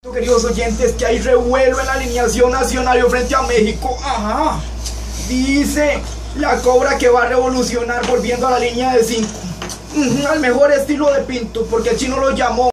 Queridos oyentes, que hay revuelo en la alineación nacional frente a México. Ajá. Dice la Cobra que va a revolucionar volviendo a la línea de 5. Al mejor estilo de Pinto, porque el chino lo llamó.